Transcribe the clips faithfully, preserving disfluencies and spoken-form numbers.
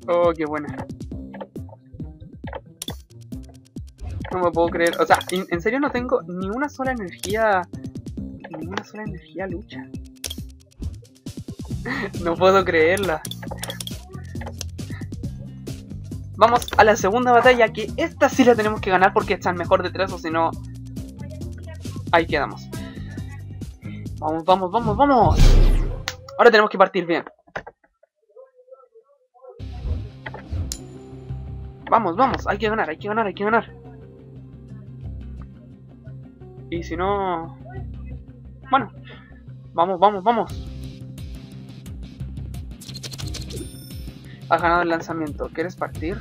Oh, qué buena. No me puedo creer. O sea, en, en serio no tengo ni una sola energía. Ni una sola energía lucha. No puedo creerla. Vamos a la segunda batalla, que esta sí la tenemos que ganar porque está el mejor de tres, o si no... Ahí quedamos. Vamos, vamos, vamos, vamos. Ahora tenemos que partir bien. Vamos, vamos, hay que ganar, hay que ganar, hay que ganar. Y si no... Bueno, vamos, vamos, vamos. Has ganado el lanzamiento. ¿Quieres partir?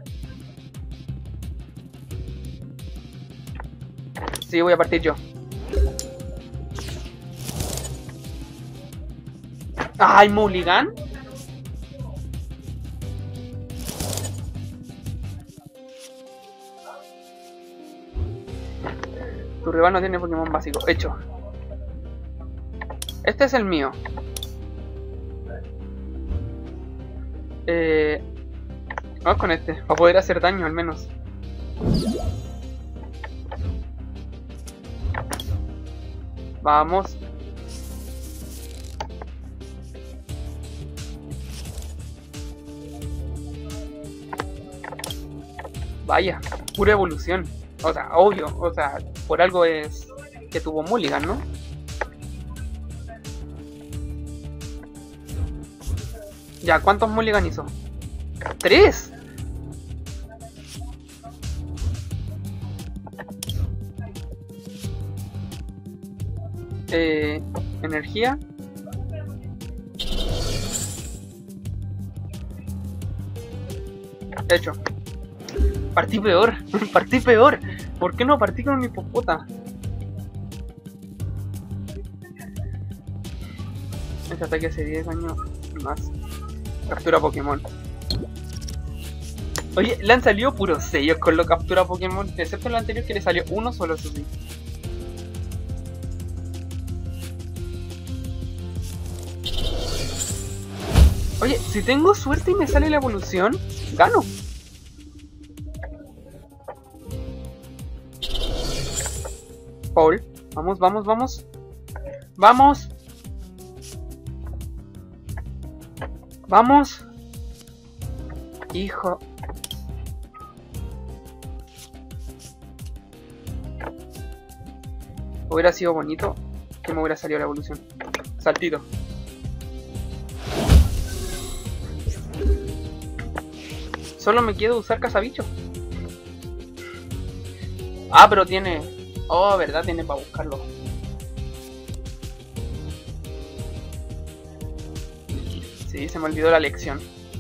Sí, voy a partir yo. ¡Ay, Mulligan! Tu rival no tiene Pokémon básico. Hecho. Este es el mío. Eh, vamos con este, para poder hacer daño al menos. Vamos. Vaya, pura evolución. O sea, obvio, o sea, por algo es que tuvo Mulligan, ¿no? Ya, ¿cuántos Mulligan hizo? ¡Tres! Eh, energía. Hecho. Partí peor, partí peor. ¿Por qué no partí con mi popota? Este ataque hace diez años más. Captura Pokémon. Oye, le han salido puros sellos con lo captura Pokémon, excepto lo anterior que le salió uno solo, eso sí. Oye, si tengo suerte y me sale la evolución, gano. Paul, vamos, vamos, vamos. Vamos. Vamos. Hijo. Hubiera sido bonito que me hubiera salido la evolución. Saltito. Solo me quedo usar cazabicho. Ah, pero tiene... Oh, verdad, tiene para buscarlo. Sí, se me olvidó la lección.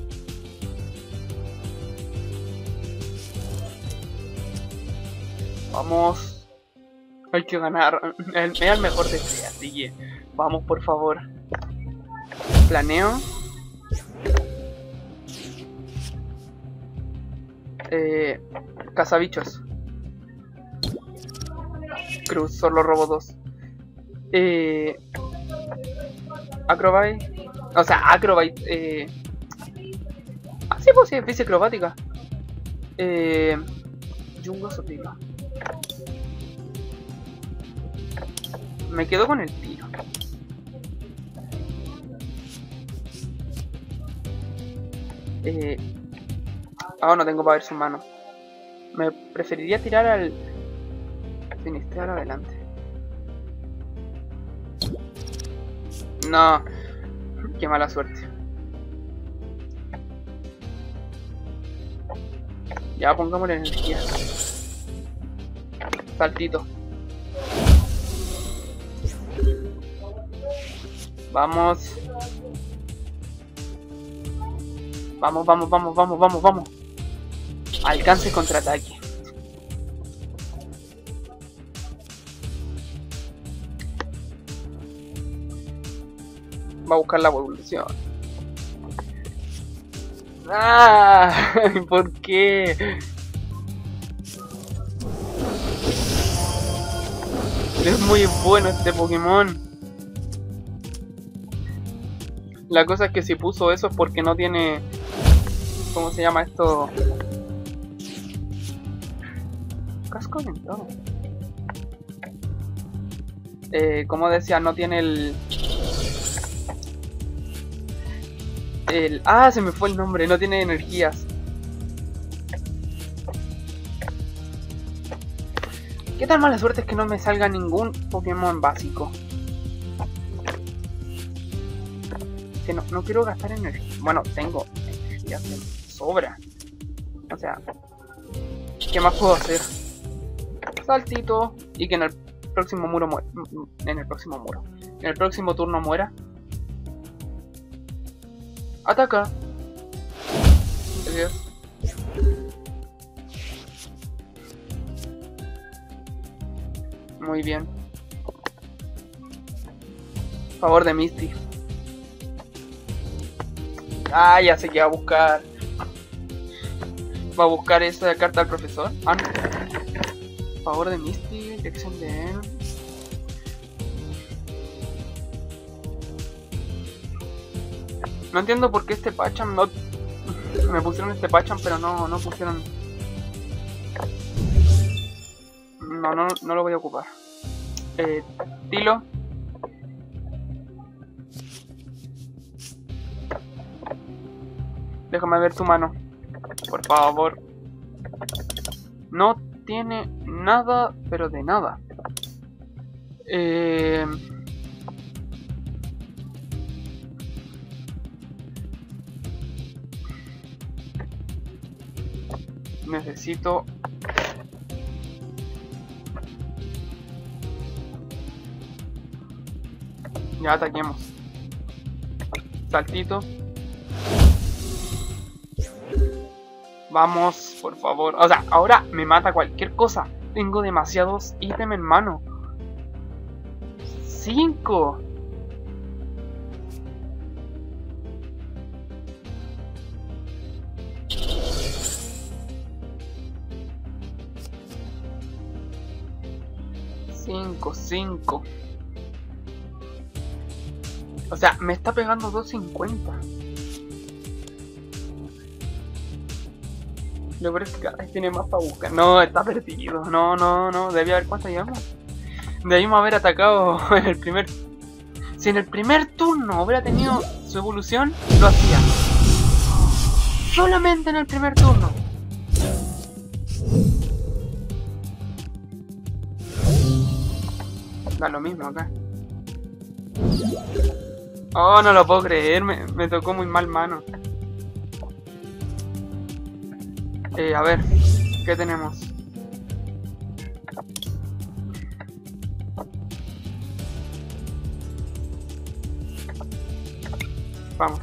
Vamos. Hay que ganar. Es el mejor de tres, así que vamos, por favor. Planeo. Eh, cazabichos. Cruz, solo robo dos. Eh, Acrobite. O sea, Acrobite. Eh, ah, sí, pues sí, es bici acrobática. Eh, Jungo Sopila. Me quedo con el tiro. Eh, ah, no tengo para ver su mano. Me preferiría tirar al Sinistrear adelante. No, qué mala suerte. Ya pongámosle energía. Saltito. Vamos. Vamos, vamos, vamos, vamos, vamos, vamos. Alcance contraataque. Va a buscar la evolución. ¡Ah! ¿Por qué? Es muy bueno este Pokémon. La cosa es que si puso eso es porque no tiene ¿Cómo se llama esto? Casco orientado. Eh, como decía, no tiene el... el... Ah, se me fue el nombre, no tiene energías. ¿Qué tan mala suerte es que no me salga ningún Pokémon básico? Que no, no quiero gastar energía. Bueno, tengo energía de sobra. O sea, ¿qué más puedo hacer? Saltito. Y que en el próximo muro muera. En el próximo muro. En el próximo turno muera. Ataca. Adiós. Muy bien. Favor de Misty. Ah, ya sé que va a buscar. Va a buscar esa carta al profesor. Ah, no. Favor de Misty. Dirección de él. No entiendo por qué este Pacham no... Me pusieron este Pacham, pero no, no pusieron... No, no, no lo voy a ocupar. Eh, Tilo. Déjame ver tu mano. Por favor. No tiene nada, pero de nada. Eh... Necesito... Ya ataquemos. Saltito. Vamos, por favor. O sea, ahora me mata cualquier cosa. Tengo demasiados ítems en mano. Cinco. Cinco, cinco. O sea, me está pegando doscientos cincuenta. Lo peor es que cada vez tiene más para buscar. No, está perdido. No, no, no. Debía haber cuánto llevamos. Debimos haber atacado en el primer... Si en el primer turno hubiera tenido su evolución, lo hacía. Solamente en el primer turno. Da lo mismo acá. Oh, no lo puedo creer. Me, me tocó muy mal mano. Eh, a ver, ¿qué tenemos? Vamos.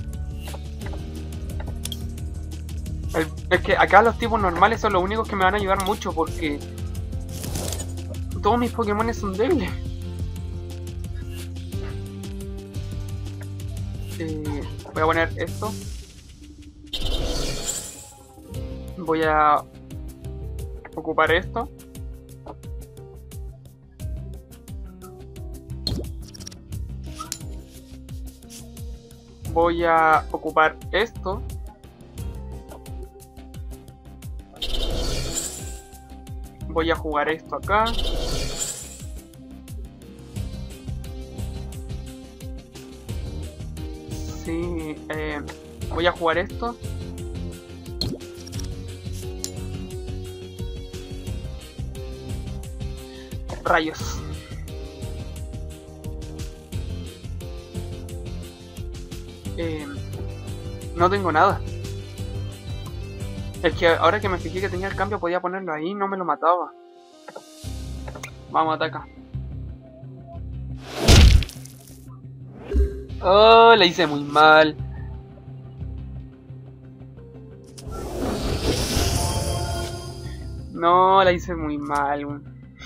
El, es que acá los tipos normales son los únicos que me van a ayudar mucho porque todos mis Pokémon son débiles. Eh, voy a poner esto. Voy a ocupar esto. Voy a ocupar esto. Voy a jugar esto acá. Sí, eh, voy a jugar esto. Rayos. Eh, no tengo nada. Es que ahora que me fijé que tenía el cambio podía ponerlo ahí, no me lo mataba. Vamos, ataca. Oh, la hice muy mal. No, la hice muy mal.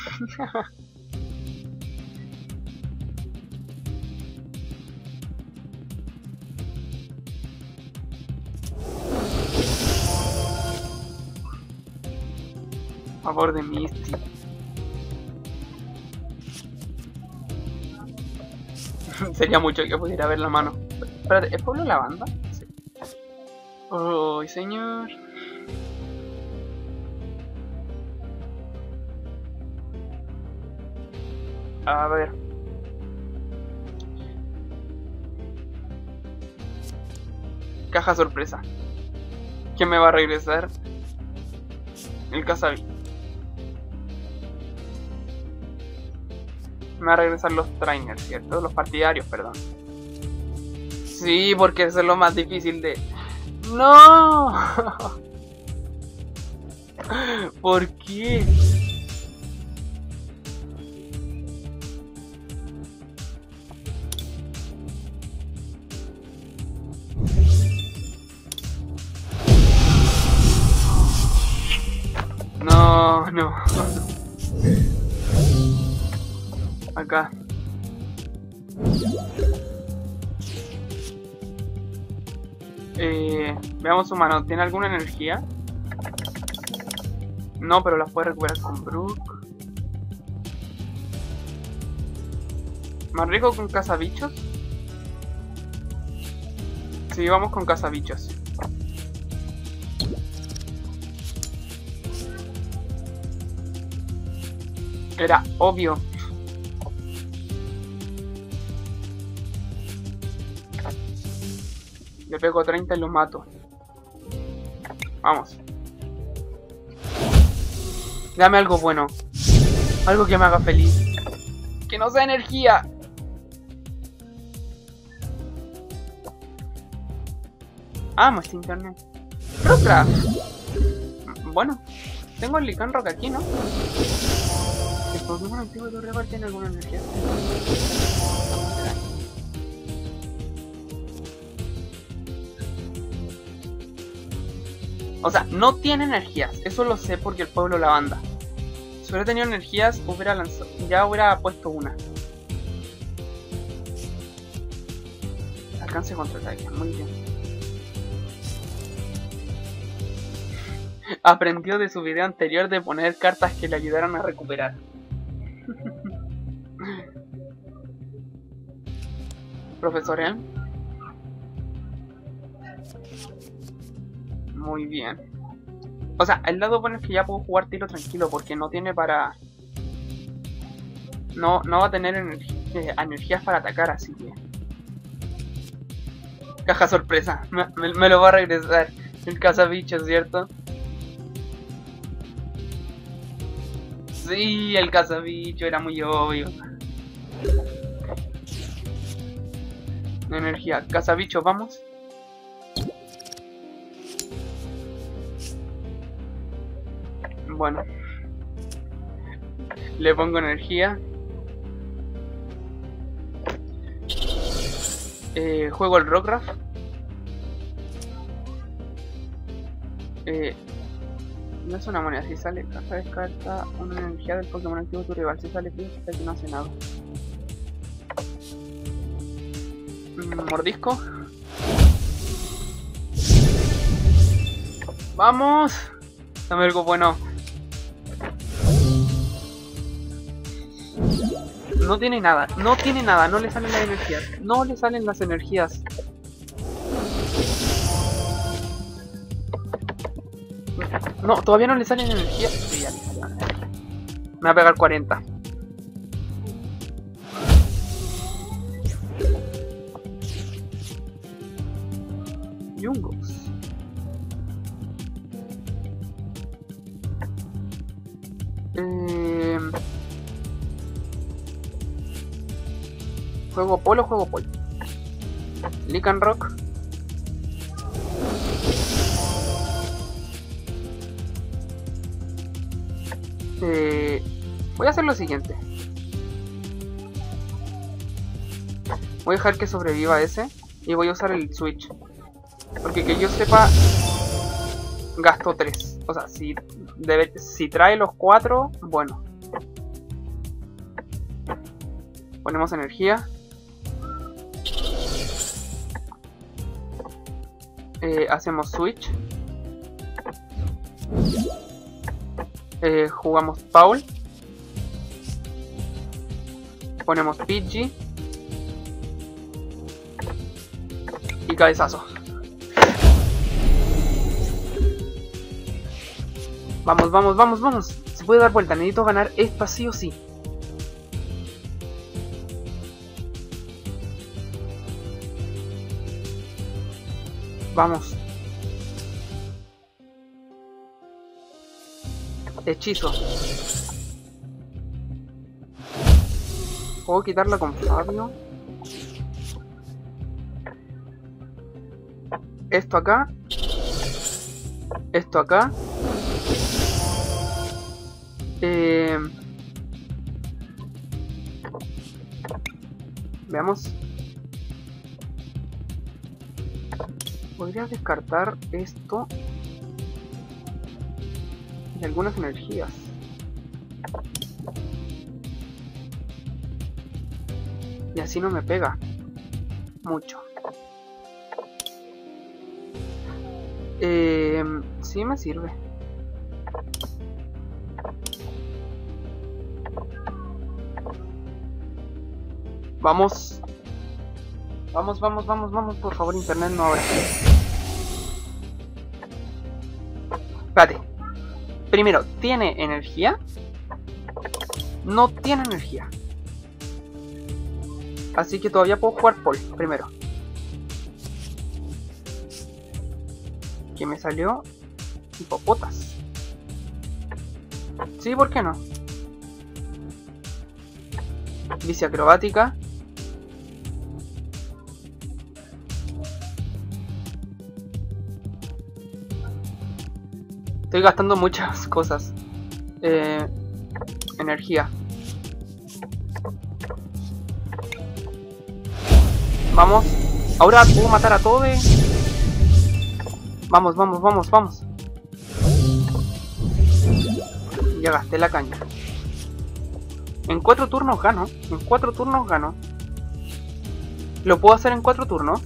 Favor de Misty. Sería mucho que pudiera ver la mano. Espérate, ¿es Pueblo Lavanda? Sí. Oh, señor. A ver. Caja sorpresa. ¿Quién me va a regresar? El Casabi. Me va a regresar los trainers, ¿cierto? Los partidarios, perdón. Sí, porque eso es lo más difícil de... ¡No! ¿Por qué? No, no. Acá. Eh, veamos su mano. ¿Tiene alguna energía? No, pero la puede recuperar con Brook. ¿Más rico con cazabichos? Sí, vamos con cazabichos. Era obvio. Le pego treinta y lo mato. Vamos. Dame algo bueno. Algo que me haga feliz. Que no sea energía. Amo este internet. Rockcraft. Bueno, tengo el Lycanroc aquí, ¿no? El Pokémon antiguo de Torrebar tiene alguna energía. O sea, no tiene energías. Eso lo sé porque el pueblo lavanda. Si hubiera tenido energías, hubiera lanzado, ya hubiera puesto una. Alcance contra ataque, muy bien. Aprendió de su video anterior de poner cartas que le ayudaran a recuperar. Profesor Elm. Muy bien. O sea, el lado bueno es que ya puedo jugar tiro tranquilo porque no tiene para... No, no va a tener energ eh, energías para atacar, así que... Caja sorpresa. Me, me, me lo va a regresar el cazabicho, ¿cierto? Sí, el cazabicho era muy obvio. Energía. Cazabicho, vamos. Bueno. Le pongo energía. Eh, juego el Rockcraft. Eh, no es una moneda, si sale caja descarta una energía del Pokémon activo tu rival, si sale frío hasta que no hace nada. Mm, mordisco. Vamos. Dame algo bueno. No tiene nada, no tiene nada, no le salen las energías, no le salen las energías. No, todavía no le salen energías. Sí, ya le salen. Me va a pegar cuarenta. Yungos. Eh... Juego polo, juego polo. Lycanroc. Eh, voy a hacer lo siguiente. Voy a dejar que sobreviva ese. Y voy a usar el switch. Porque que yo sepa, gasto tres. O sea, si, debe, si trae los cuatro, bueno. Ponemos energía. Eh, hacemos switch. Eh, jugamos Paul. Ponemos Pidgey. Y cabezazo. Vamos, vamos, vamos, vamos. Se puede dar vuelta. Necesito ganar esta sí o sí. Vamos. Hechizo. ¿Puedo quitarla con Fabio? Esto acá. Esto acá. Eh... Veamos. Podría descartar esto y algunas energías. Y así no me pega mucho. Eh, sí me sirve. Vamos. Vamos, vamos, vamos, vamos. Por favor, internet no abra. Espérate. Primero, ¿tiene energía? No tiene energía. Así que todavía puedo jugar Paul primero. ¿Qué me salió? Hipopotas. Sí, ¿por qué no? Bici acrobática. Estoy gastando muchas cosas. Eh, energía. Vamos. Ahora puedo matar a todos. Vamos, vamos, vamos, vamos. Ya gasté la caña. En cuatro turnos gano. En cuatro turnos gano. ¿Lo puedo hacer en cuatro turnos?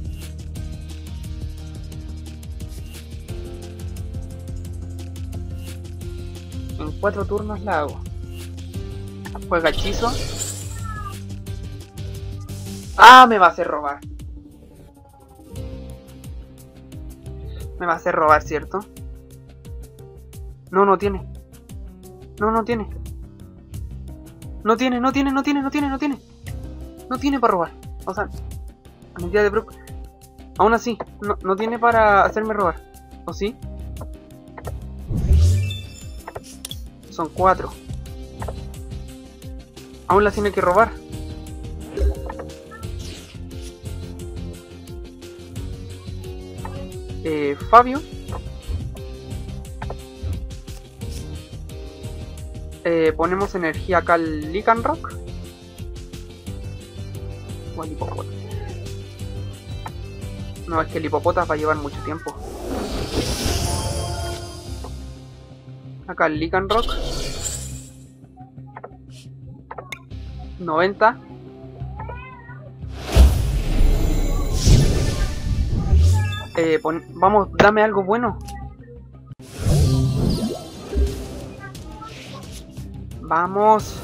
En cuatro turnos la hago. Juega hechizo. ¡Ah! Me va a hacer robar. Me va a hacer robar, ¿cierto? No, no tiene. No, no tiene. No tiene, no tiene, no tiene, no tiene, no tiene. No tiene para robar. O sea, mentira de Brook. Aún así, no, no tiene para hacerme robar. ¿O sí? Son cuatro. Aún las tiene que robar. Eh, Fabio. Eh, ponemos energía acá al Lycanroc. O al Hipopotas. No, es que el Hipopotas va a llevar mucho tiempo. Acá el Lycanroc. noventa. Eh, pon, vamos, dame algo bueno. Vamos.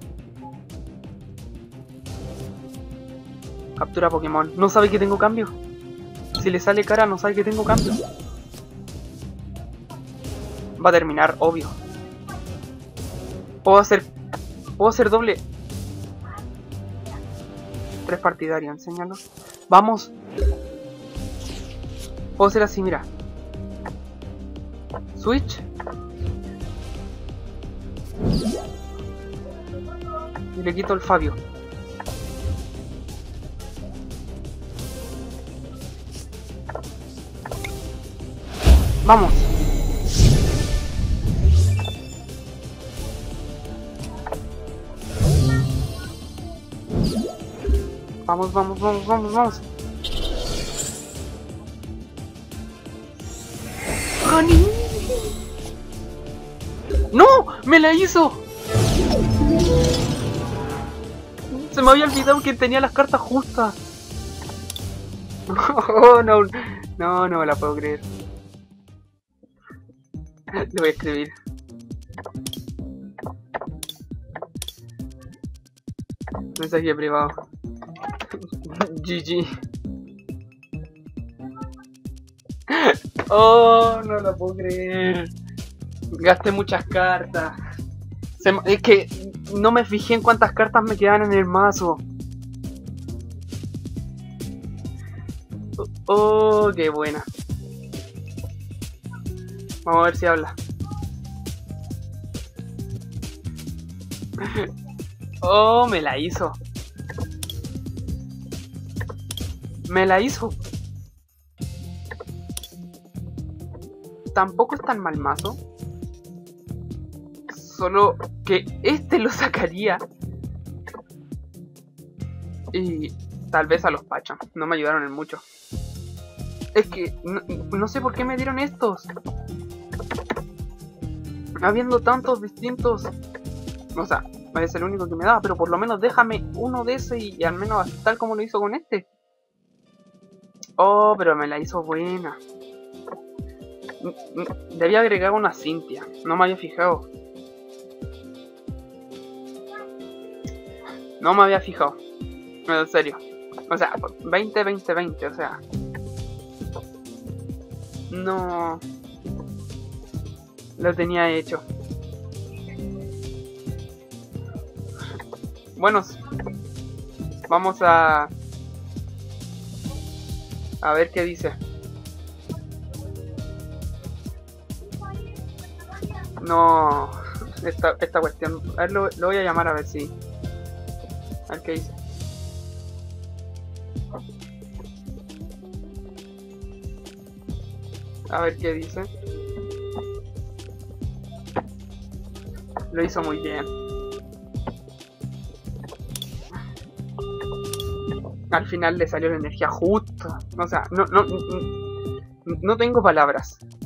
Captura Pokémon. No sabe que tengo cambio. Si le sale cara, no sabe que tengo cambio. Va a terminar, obvio. Puedo hacer... Puedo hacer doble... Tres partidarios, enséñalo. Vamos. Puedo hacer así, mira. Switch. Y le quito el Fabio. Vamos. Vamos, vamos, vamos, vamos, vamos. ¡Gané! ¡No! ¡Me la hizo! Se me había olvidado que tenía las cartas justas. Oh, no, no, no me la puedo creer. Lo voy a escribir. Mensaje privado. G G. Oh, no la puedo creer. Gasté muchas cartas. Se me- es que no me fijé en cuántas cartas me quedan en el mazo. Oh, qué buena. Vamos a ver si habla. Oh, me la hizo. Me la hizo. Tampoco es tan mal mazo. Solo que este lo sacaría. Y tal vez a los Pacham. No me ayudaron en mucho. Es que no, no sé por qué me dieron estos. Habiendo tantos distintos. O sea, es el único que me daba. Pero por lo menos déjame uno de ese. Y, y al menos tal como lo hizo con este. Oh, pero me la hizo buena. Debía agregar una Cynthia. No me había fijado. No me había fijado. En serio. O sea, veinte, veinte, veinte. O sea. No. Lo tenía hecho. Bueno. Vamos a... A ver qué dice. No. Esta, esta cuestión. A ver, lo, lo voy a llamar a ver si... A ver qué dice. A ver qué dice. Lo hizo muy bien. Al final le salió la energía justo. O sea, no, no, no, no tengo palabras.